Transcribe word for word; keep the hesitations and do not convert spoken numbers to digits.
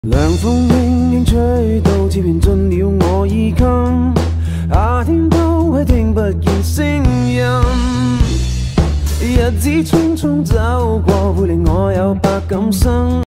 凉风輕輕吹到，似片進了我衣襟。夏天都會聽不見聲音，日子匆匆走過，會令我有百感生。